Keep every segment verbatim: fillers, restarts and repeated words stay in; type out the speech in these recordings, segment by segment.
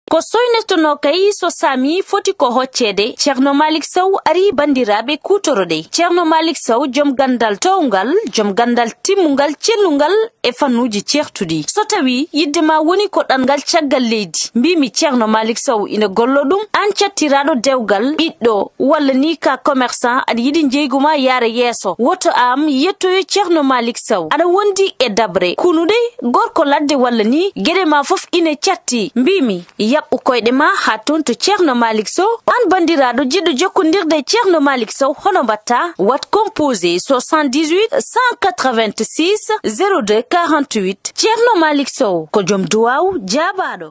ko soynestono kay so sami foti ko hoccede Ceerno Malick Sow ari bandiraɓe kutorode Ceerno Malick Sow jom gandal towgal jom gandal timmungal cellungal e fannuji certudi so tawi yiddema woni ko ɗangal caggal leydi mbimi Ceerno Malick Sow ina gollo ɗum an cattiraɗo dewgal ɓiɗɗo walla ni ka commerçant aɗa yiɗi jeyguma yaara yeeso woto am yettoyo Ceerno Malick Sow aɗa wondi e dabre kunude gorko ladde walla ni gueɗe ma foof ine catti mbimi yaɓɓu koyɗe ma ha toon to Ceerno Malick Sow an bandiraɗo jiɗɗo jokkodirde Ceerno Malick Sow hono mbatta wat composé soixante-dix-huit cent quatre-vingt-six zéro deux quarante-huit Ceerno Malick Sow ko joom duwaw jaabaɗo.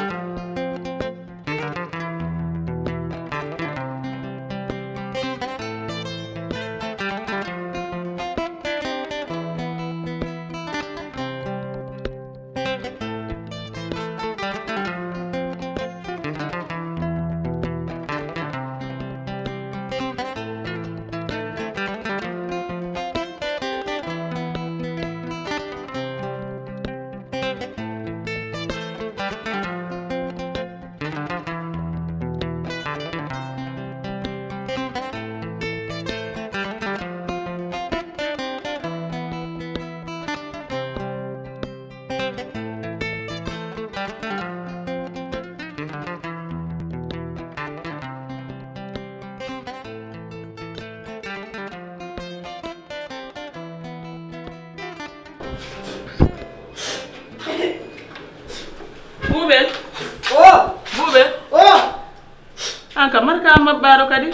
Bubel. Oh, Bubel. oh. Anka marka mabbaro kadi.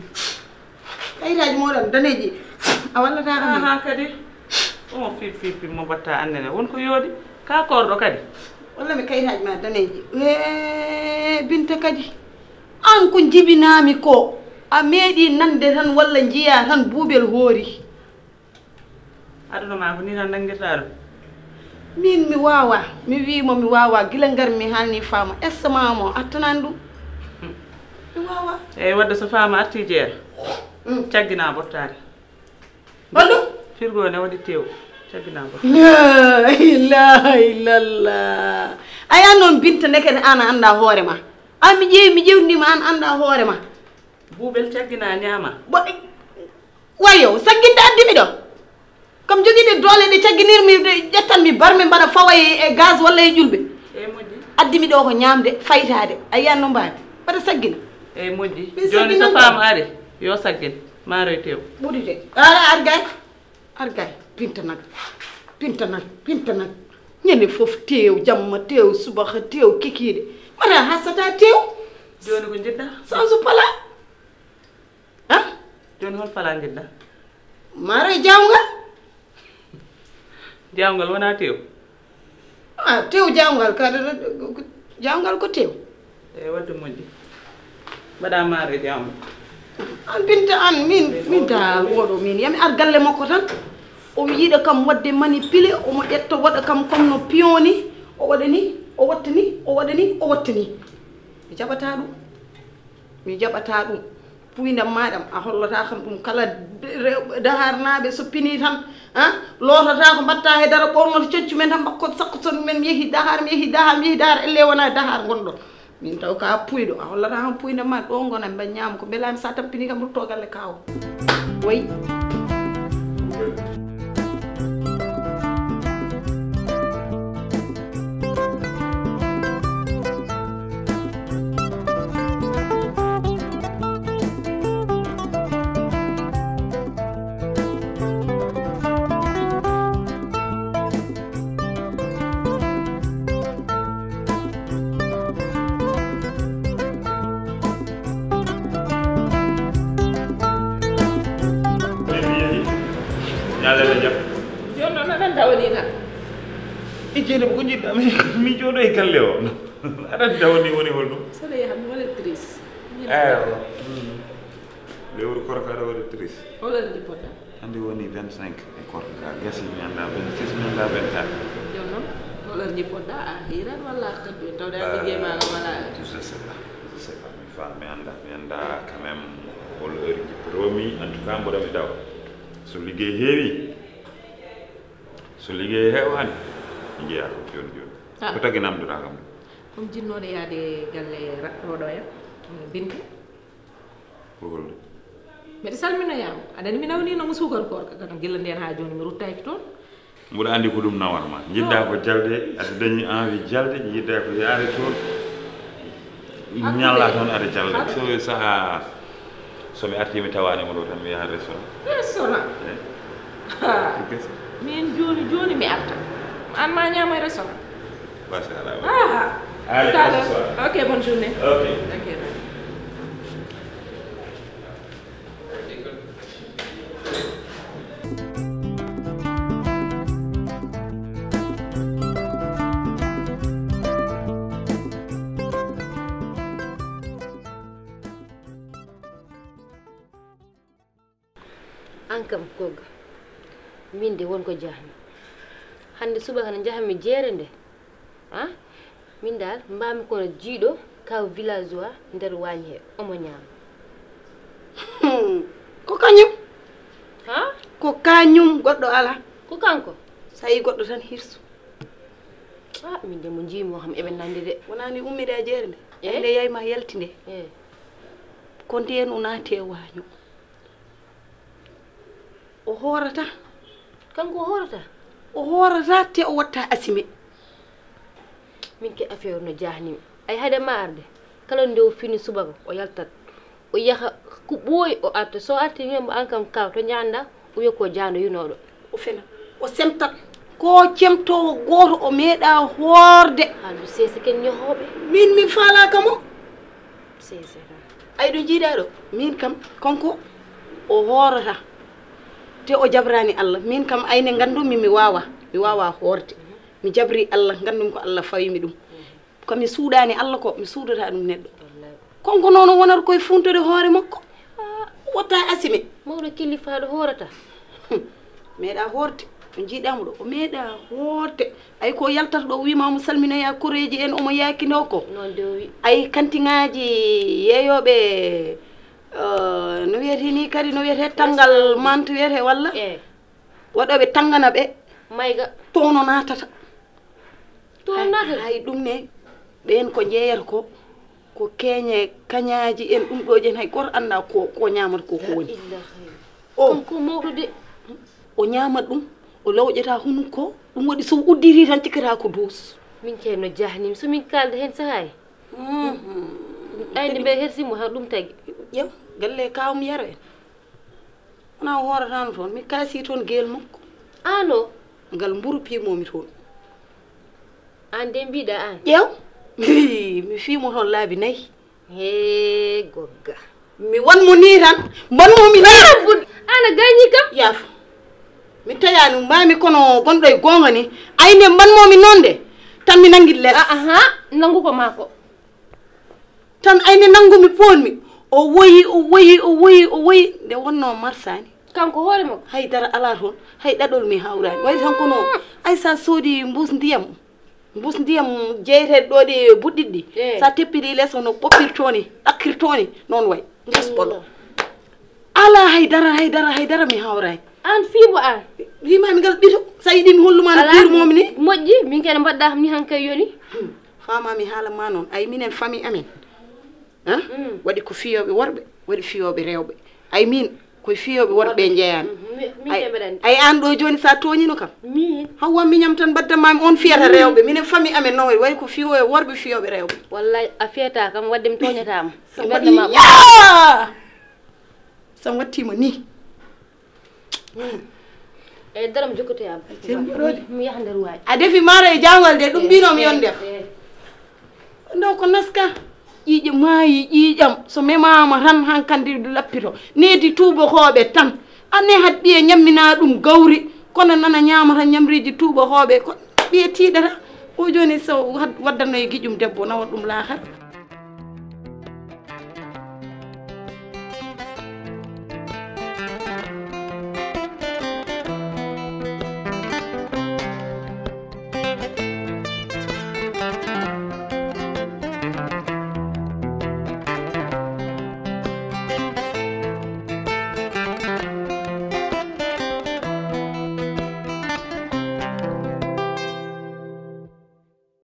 Kay raji modam daneji. A walla ta am. Ha kadi. O fi fi fi mo batta andene won ko yodi. Ka kordo kadi. Walla mi kay raji ma daneji. Eh binta kadi. An ko jibinami ko. A meedi nande tan walla jiya tan Bubel hoori. Aduna ma ko ni tan nangirta do. Min mi wawa mi wi mo mi wawa gila ngar mi halni fama esma mo attanandu mi wawa e wadda so fama arti jeer ciaggina bottade wallu firgo ne wadi tew ciaggina bot la ilaha illallah aya non binta nekete ana anda hoore ma am mi jeewi mi jewndima an anda hoore ma Bubel ciaggina nyama bo wayo sagginda addimi do comme jogide dole de cagginir mi jettan mi barmi bana faway e gaz walla e julbe e moddi addimi do ko nyamde faytade ayan no mbaade bada saggina e moddi joni so fam ari yo saggin maro tew budite ara argay argay pinta nak pinta nak pinta nak ñene fof tew jamma tew subaxa tew kikide mara hasata tew joni ko jidda sans pala ha joni hol pala jidda maro jawnga jawngal wona tew ah tew jawngal ka jawngal ko tew e wadde moddi bada mare jawngal an binta an min min da wodo min yami ar galle makko tan o yiida kam wadde manipulé o mo ƴetto wada kam comme no pioni o wada ni o watta ni o wada ni o watta ni mi jabata dum mi jabata dum puynam madam a hollata kam dum kala daharnabe so pini tan han lotata ko batta he dara borno cioccu men tan bakko sakko son men yehi dahar mi yehi dahar mi yehi dahar elle wona dahar gondo min taw ka puydo a hollata ham puynam ma do ngona be nyam ko belami sa tampini kam rutto galle kawo way Yalla la jam. jono na nan dawani na Ijene ko jidda mi jodo e galle o. Ada dawni woni holdo. sala ya hammi wala tris Eh. Lewru korka do wala tris. wala ndi pota Andi woni vingt-cinq e korka gasi mi anda vingt-six mi anda vingt-quatre. jono wala ndi pota a hiran wala kaddo tawde andi jema wala Je sais pas. Je sais pas mi fa mi anda mi anda quand même hol heure ji promi en tout cas mbodo mi daw. So liggéey heewi so liggéey heewani njiya ko joni joni ko tagi namduɗa kam om jinnoɗo yaade galle raɗɗoɗo ya bintu Hol. mbeɗa salminoyama aɗani mi nawninomo sukar korka kana gilla nden ha joni mi ruttaki toon mbuɗa andi ko ɗum nawanma jidda ko jalde aɗa dañi envie jalde jidda ko yaade toon ñalla toon aɗa jalde so saaha somi arti mi tawanimo ɗo tan mi yaha restaurant restaurant min joni joni mi arta an ma ñama e restaurant basi ala ah Allez, Tout à à ce l'heure. soir. Ok, bonne journée. Ok. Ok. Ankam Goga min de wonko jahmi hande suba kana jahmi jeere nde ha min dal mbami kono jiiɗo kaw villageois nder wañi he omo ñaama ko kañum ha ko kañum goɗɗo ala ko kanko sa yi goɗɗo tan hirsu ah min de mo jiimo kam eɓe nandi de wonani ummide a jeere nde Eh? nde yayma yalti nde eh ko nden o naati e waño o hoorata kanko horata o hoorata te o watta asime min ke affaire no jahnimi ay hade ma arde kala nde o fini subaka o yaltat o yaha ko ɓooyi o arta so arti wiyamo an kam kaw to ñanda o wiya ko jando yunoɗo o fena o semtat ko cemtowo goto o meeɗa hoorde haaldu sese ken ñohoɓe min mi faalaka mo sese tan ay ɗo jiiɗa ɗo min kam konko o hoorata te o jabrani Allah min kam ayne gandumi mi wawa mi wawa hoorde mi jabri Allah gandumi ko Allah fawimi ɗum komi suuɗani Allah ko mi suudata ɗum neɗɗo konko noon o wonata koye funtode hoore makko watta asime mawɗo kilifaɗo horata meeɗa hoorde o jiiɗamo ɗo o meeɗa hoorde ay ko yaltata ɗo o wimamo salminoya koreji en omo yakino ko noon de o wi ay kantiŋaji yeeyoɓe no wiyete ni kadi no wiyete tanggal mante wiyete walla e waɗoɓe tangana ɓe mayga toon o natata toon natata hay ɗum ne ɓen ko jeeyata ko ko keeñe kañaji en ɗum ɗo jen hay goto anda ko ko ñamata ko ko woni o kanko mawɗo de o ñamat ɗum o lawƴata hunukko ɗum waɗi so uddiri tan cikkata ko duus min keno jahnimi somin kalda hen sahay ayde mbe hersimo ha ɗum tagui ƴew galle kawum yaro en wona horatano toon mi kaasi toon guel makko ano ngal mburu pimomi toon an de mbiɗa an ƴew mi fimo toon laabi nayyi he Gogga mi wanmo ni tan mbanmomi ni ana gañi kam yaaf mi tayani mbami kono gonɗo e gonga ni ayne mbanmomi noon de tan mi nanguit less aha nangu ko mako tan ayne nangumi ponmi o woyi o woyi o woyi o woyi nde wonno marsani kanko hoore makko haydara ala toon hay ɗaɗol mi hawrani waɗi tan kono ay sa soodi mbus ndiyam mbus ndiyam jeyteɗe ɗo ɗe buɗɗiɗɗi Eh. sa teppiri less no ɓoppirtoni ɗakkirtoni noon way ges ɓolo ala haydara haydara haydara mi hawrani an fiimo an wimami ngal ɓito sa yiɗi mi holluma no pirmomi ni moƴƴi min kene mbaɗɗa kam ni han kay yoni famami haalama noon ay minen famille amen han waɗi ko fiyoɓe worɓe waɗi fiyoɓe rewɓe ay min koye fiyoɓe worɓe jeeyami min keɓeɗani ay an ɗo joni sa toñino kam min hawwa miñam tan baddamami on fiyata rewɓe minen famille amen noon waɗi waɗi ko fiyoɓe worɓe fiyoɓe rewɓe wallahi a fiyata kam wadde mi toñatama sa mi waɗi waddama ya sam wattima ni e daram jokkotoyama mbaɗode mi yaha nder waaji a defi maaro e jangol de ɗum mbinomi yon def ndaw ko naska ƴiiƴe maayi ƴiiƴam so memama tan hankandi lappito needi tuubakoɓe tan anne had ɓiye ñammina ɗum gawri kono nana ñamata ñamriji tuubakoɓe ko ɓiye tiiɗata o joni so waddanno e guiƴum debbo nawat ɗum laakata